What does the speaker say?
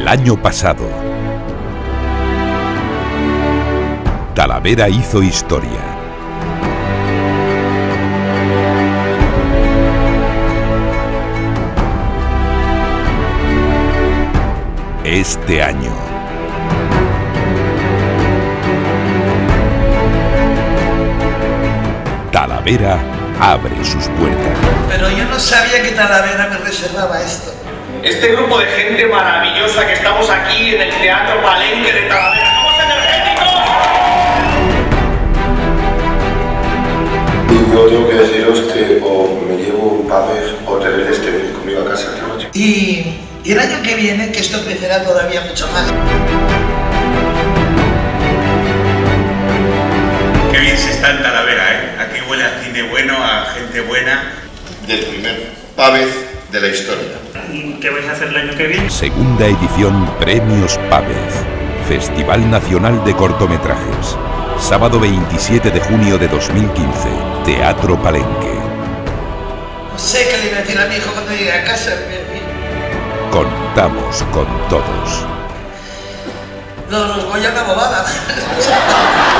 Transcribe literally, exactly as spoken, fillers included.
El año pasado, Talavera hizo historia. Este año, Talavera abre sus puertas. Pero yo no sabía que Talavera me reservaba esto. Este grupo de gente maravillosa que estamos aquí en el Teatro Palenque de Talavera, ¡somos energéticos! Y yo tengo que deciros que o me llevo Pávez o Tereles que venir conmigo a casa esta noche. Y, y el año que viene, que esto crecerá todavía mucho más. Qué bien se está en Talavera, ¿eh? Aquí huele a cine bueno, a gente buena. Del primer Pávez de la historia. ¿Qué vais a hacer el año que viene? Segunda edición Premios Pávez, Festival Nacional de Cortometrajes. Sábado veintisiete de junio de dos mil quince, Teatro Palenque. No sé qué le voy a decir a mi hijo cuando llegue a casa. Contamos con todos. No, los Goya una bobada.